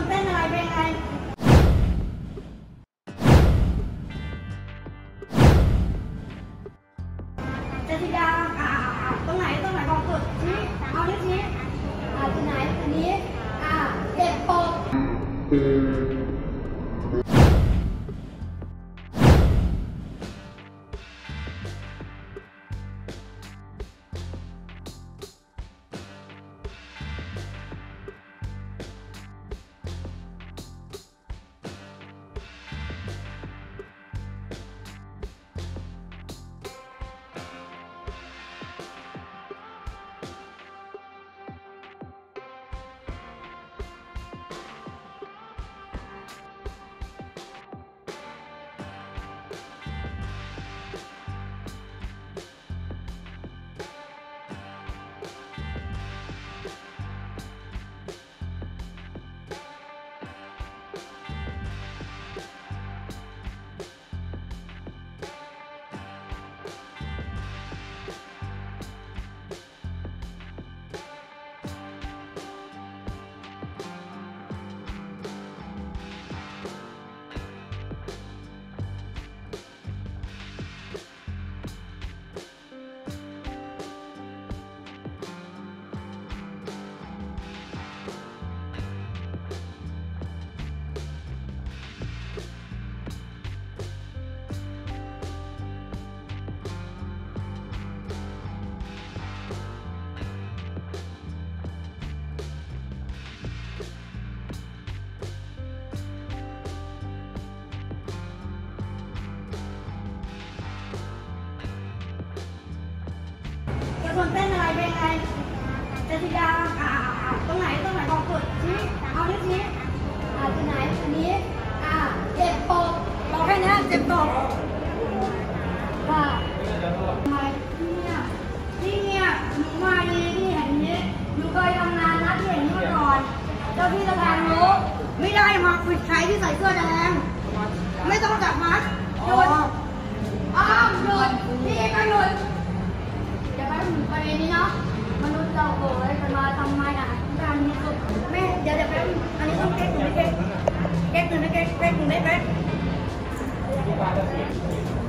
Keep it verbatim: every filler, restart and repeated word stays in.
คนเต้นอะไรเพลงอะไรเจสิดาอ่าตรงไหนตรงไหนบอกสุดชี้เอานิ้วชี้อ่าตรงไหนอันนี้อ่าเจ็บปกคนเต้นอะไรเพลงอะไรเจสิดาอ่าตรงไหนตรงไหนบอกสุดชี้เอานิ้วชี้อ่าตรงไหนอันนี้อ่าเจ็บปกบอกแค่นี้เจ็บปกว่าทำไมที่เนี่ยที่เนี่ยหนูมาดีที่แห่งนี้หนูเคยทำงานนะที่แห่งนี้มาก่อนเจ้าพี่สะพานรู้ไม่ได้มาปิดใครที่ใส่เสื้อแดงไม่ต้องจับมัดหยุดอ้าวหยุดพี่ก็หยุดจะไปถึงประเด็นนี้เนาะมนุษย์เราเกิดกันมาทำไมอ่ะการมีสุดแม่เดี๋ยวเดี๋ยวแป๊บอันนี้ต้องเก๊กหนึ่งไม่เก๊กเก๊กหนึ่งไม่เก๊กเก๊กหนึ่งไม่เก๊ก